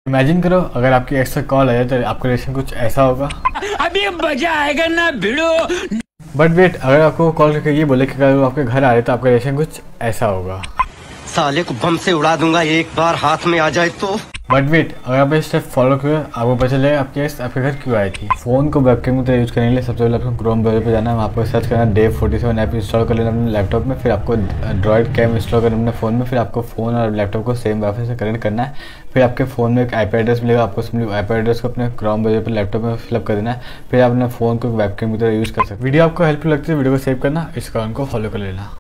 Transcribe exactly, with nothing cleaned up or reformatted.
Imagine करो अगर आपकी एक्स से कॉल आ जाए तो आपका रिएक्शन कुछ ऐसा होगा। अभी मजा आएगा ना भिड़ो। बट वेट, अगर आपको कॉल करके ये बोले कि अगर वो आपके घर आ रहे तो आपका रिएक्शन कुछ ऐसा होगा। साले को बम से उड़ा दूंगा एक बार हाथ में आ जाए तो। बट वेट, अगर आप ये स्टेप फॉलो करें आपको पता चलेगा आपकी एक्स आपके घर क्यों आई थी। फोन को वेबकैम की तरह यूज करने के लिए सबसे पहले आपको क्रोम ब्राउज़र पे जाना है, आपको सर्च करना है Dave forty seven app install कर लेना अपने लैपटॉप में। फिर आपको ड्रॉइड कैम इंस्टॉल करना अपने फ़ोन में। फिर आपको फ़ोन और लैपटॉप को सेम वाईफाई से कनेक्ट करना है। फिर आपके फ़ोन में एक आईपी एड्रेस मिलेगा, आपको सिंपली आईपी एड्रेस को अपने क्रोम ब्राउज़र पर लैपटॉप में फिलअप कर देना है। फिर आप अपने फ़ोन को वेबकैम की तरह यूज़ कर सकते हैं। वीडियो आपको हेल्पफुल लगती है वीडियो को सेव करना, इस अकाउंट को फॉलो कर लेना।